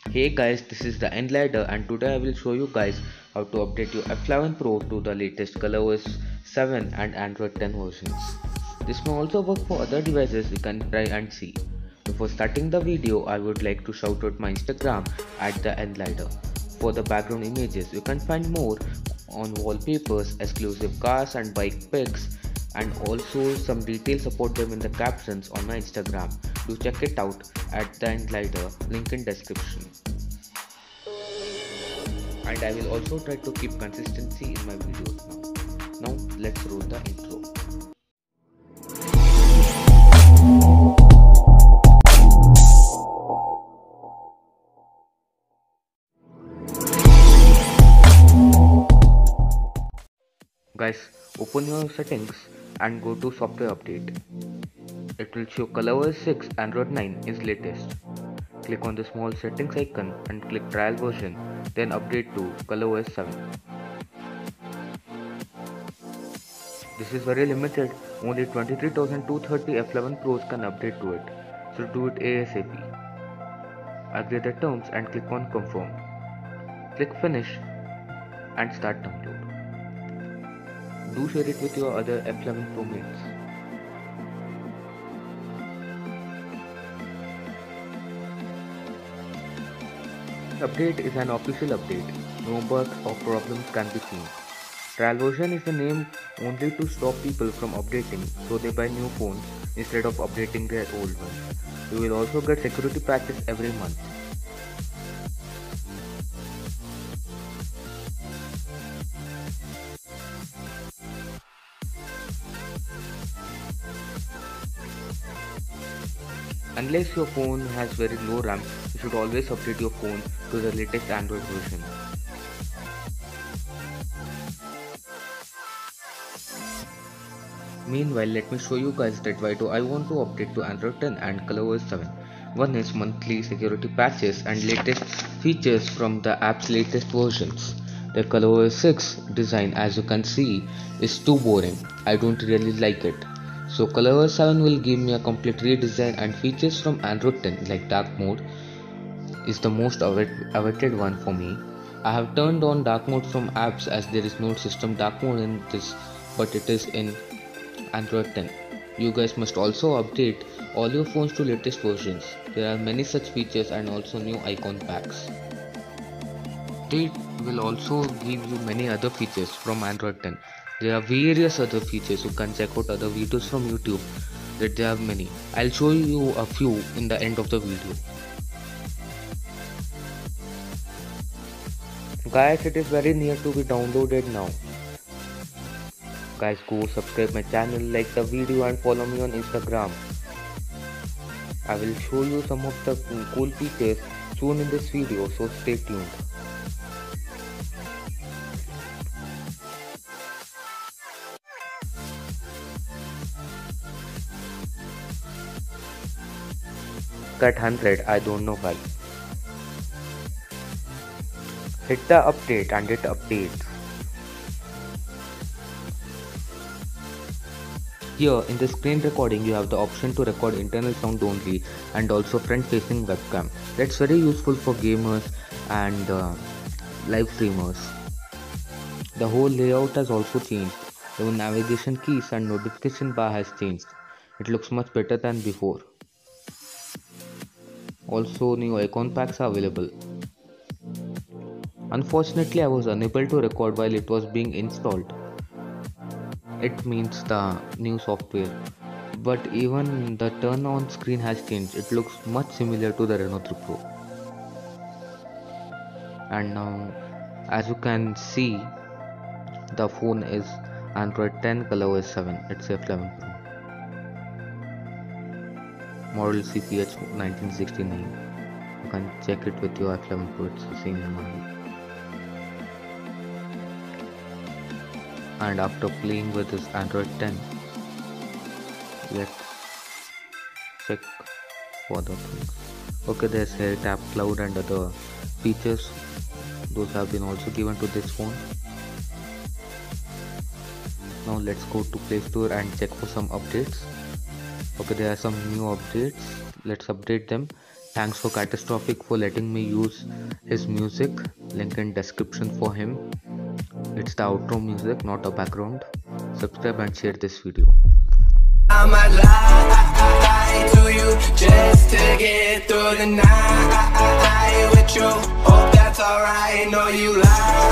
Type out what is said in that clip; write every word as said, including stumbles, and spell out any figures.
Hey guys, this is the Enlider and today I will show you guys how to update your F eleven Pro to the latest ColorOS seven and Android ten versions. This may also work for other devices, you can try and see. Before starting the video, I would like to shout out my Instagram at the Enlider. For the background images, you can find more on wallpapers, exclusive cars and bike pics, and also some details about them in the captions on my Instagram. Do check it out at the Enlider, link in description. And I will also try to keep consistency in my videos now. Now let's roll the intro. Guys, open your settings and go to software update. It will show ColorOS six Android nine is latest. Click on the small settings icon and click trial version, then update to ColorOS seven. This is very limited, only twenty-three thousand two hundred thirty F eleven Pros can update to it, so do it ASAP. Agree the terms and click on confirm. Click finish and start download. Do share it with your other F eleven Pro mates. Update is an official update, no bugs or problems can be seen. Trial version is the name only to stop people from updating so they buy new phones instead of updating their old ones. You will also get security patches every month. Unless your phone has very low RAM, you should always update your phone to the latest Android version. Meanwhile, let me show you guys that why do I want to update to Android ten and ColorOS seven. One is monthly security patches and latest features from the app's latest versions. The ColorOS six design, as you can see, is too boring. I don't really like it. So ColorOS seven will give me a complete redesign, and features from Android ten like dark mode is the most awaited one for me. I have turned on dark mode from apps as there is no system dark mode in this, but it is in Android ten. You guys must also update all your phones to latest versions. There are many such features and also new icon packs. It will also give you many other features from Android ten. There are various other features. You can check out other videos from YouTube. That there are many. I'll show you a few in the end of the video. Guys, it is very near to be downloaded now. Guys, go subscribe my channel, like the video and follow me on Instagram. I will show you some of the cool features soon in this video, so stay tuned. Cut one hundred, I don't know why. Hit the update and it updates. Here in the screen recording you have the option to record internal sound only and also front facing webcam. That's very useful for gamers and uh, live streamers. The whole layout has also changed. Even navigation keys and notification bar has changed. It looks much better than before. Also new icon packs are available. Unfortunately, I was unable to record while it was being installed. It means the new software, but even the turn on screen has changed. It looks much similar to the Reno three Pro. And now, as you can see, the phone is Android ten ColorOS seven. It's F eleven Pro. Model C P H nineteen sixty-nine. You can check it with your F eleven Pro. It's the same model. And after playing with this Android ten, let's check for the things. Okay, there's Hair Tap Cloud and other features. Those have been also given to this phone. Now let's go to Play Store and check for some updates. Okay, there are some new updates. Let's update them. Thanks for Catastrophic for letting me use his music. Link in description for him. It's the outro music, not a background. Subscribe and share this video. I might lie to you just to get through the night with you. Hope that's alright. Know you lie.